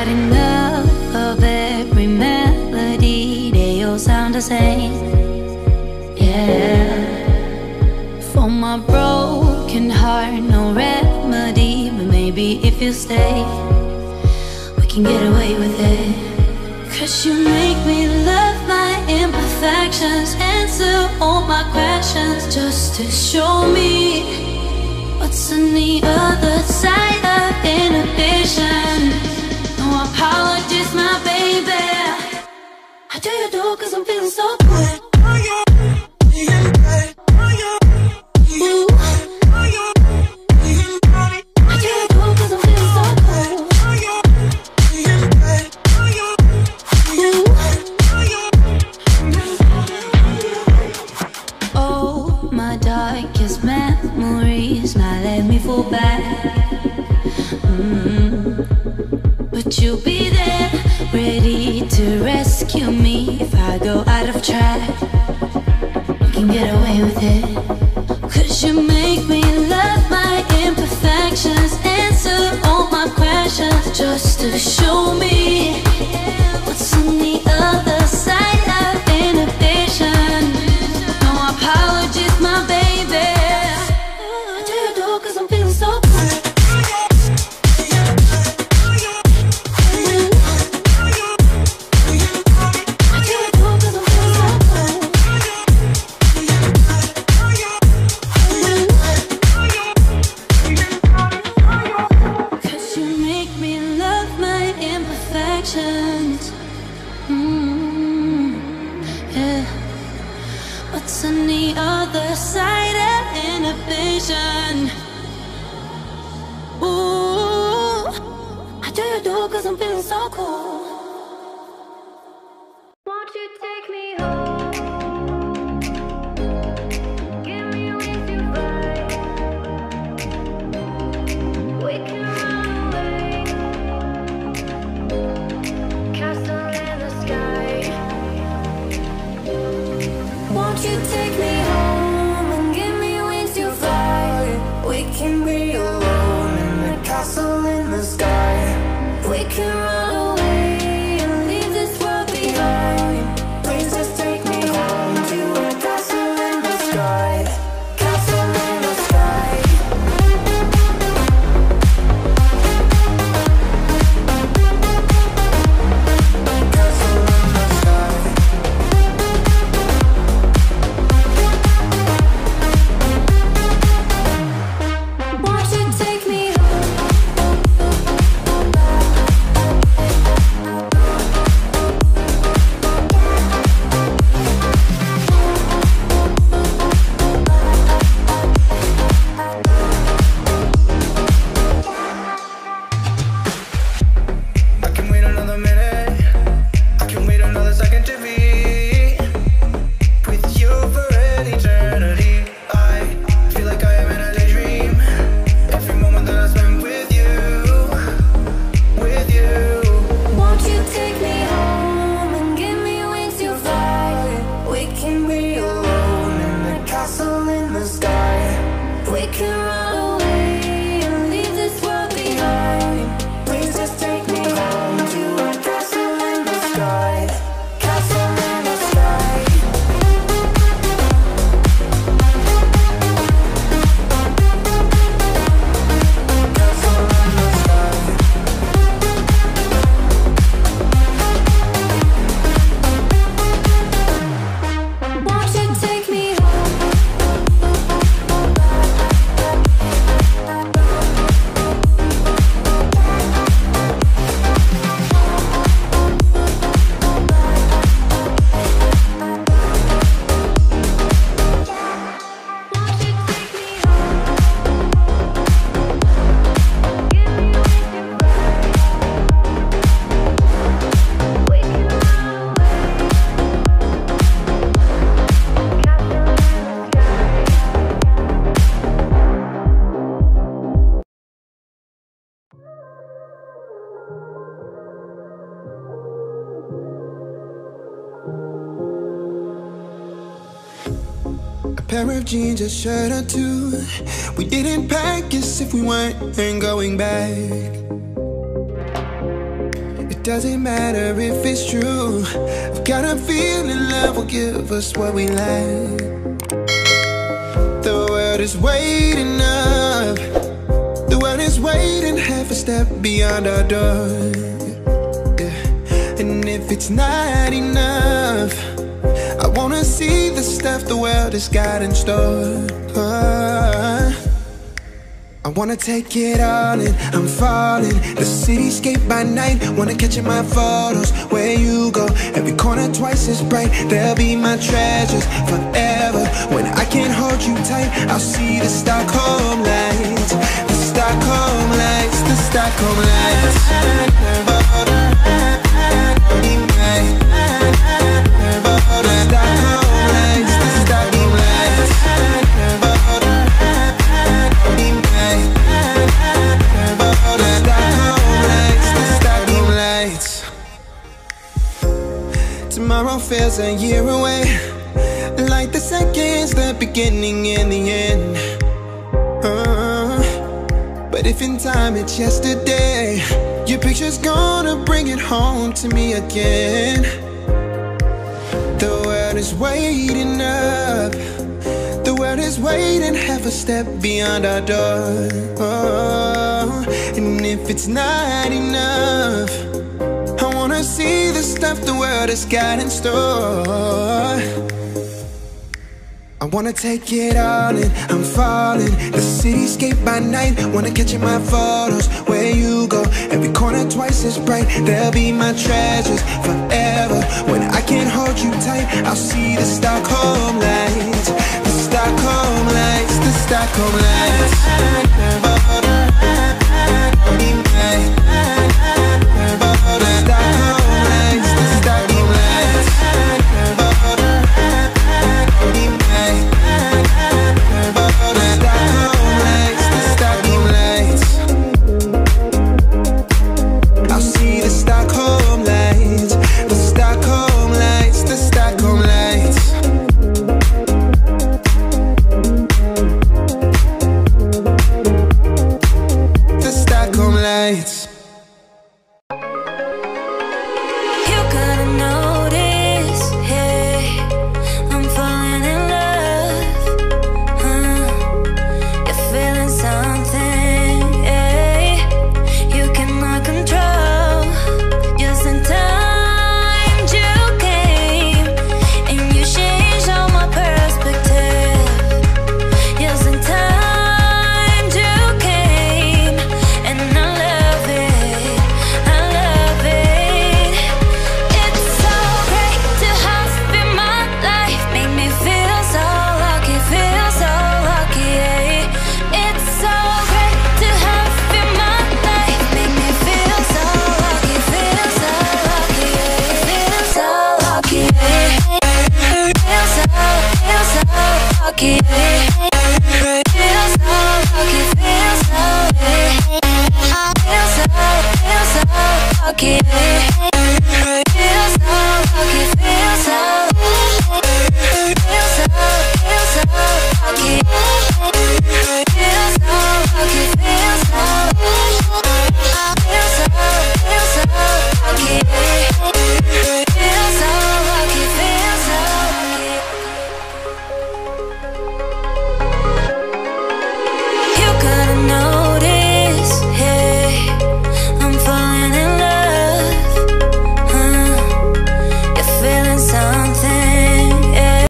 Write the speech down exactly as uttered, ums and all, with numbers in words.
had enough of every melody. They all sound the same. Yeah. For my broken heart, no remedy. But maybe if you stay, we can get away with it. Cause you make me love my imperfections, answer all my questions, just to show me what's on the other side of inhibition. No apologies, my baby. I do you do cause I'm feeling so good. Ooh. Darkest memories now let me fall back. mm. But you'll be there, ready to rescue me if I go out of track. You can get away with it. Cause you make me love my imperfections, answer all my questions, just to show me what's on the other side of inhibition. No apologies, my baby. I do you do cause I'm feeling so good. I do you do cause I'm feeling so good. Cause you make me love my imperfections. mm, Yeah. What's on the other side of inhibition? Ooh, I do you do cause I'm feeling so cool. Won't you take me home? Give me wings to fly. We can run away. Castle in the sky. Won't you take me home and give me wings to fly? We can be alone in the castle in the sky. We can run away and leave this world behind. Please just take me home to a castle in the sky. Castle in the sky. Castle in the sky. Won't you take me home? I can wait another minute. I can wait another second to be with you for an eternity. I feel like I am in a daydream. Every moment that I spend with you, with you. Won't you take me home and give me wings to fly? We can be alone in the castle in the sky. We can run away and leave this world behind. Please just take me home to a castle in the sky. Castle in the sky. Castle in the sky. Won't you take me home? pair of jeans, a shirt or two. We didn't pack as if we weren't going back. doesn't matter if it's true. I've got a feeling love will give us what we lack. The world is waiting up. The world is waiting half a step beyond our door. Yeah. And if it's not enough, I wanna see the stuff the world has got in store. uh, I wanna take it all in, I'm falling. The cityscape by night, wanna catch in my photos. Where you go, every corner twice as bright. They'll be my treasures forever. When I can't hold you tight, I'll see the Stockholm lights. The Stockholm lights, the Stockholm lights. Tomorrow feels a year away, like the seconds, the beginning and the end. uh, But if in time it's yesterday, your picture's gonna bring it home to me again. The world is waiting up. The world is waiting half a step beyond our door. oh, And if it's not enough, I wanna see the stuff the world has got in store. I wanna take it all in, I'm falling. The cityscape by night, wanna catch in my photos. Where you go, every corner twice as bright. They'll be my treasures forever. When I can't hold you tight, I'll see the Stockholm lights. The Stockholm lights, the Stockholm lights. lucky. Feel so lucky, feel so Feel so, feel so lucky. Feel so lucky,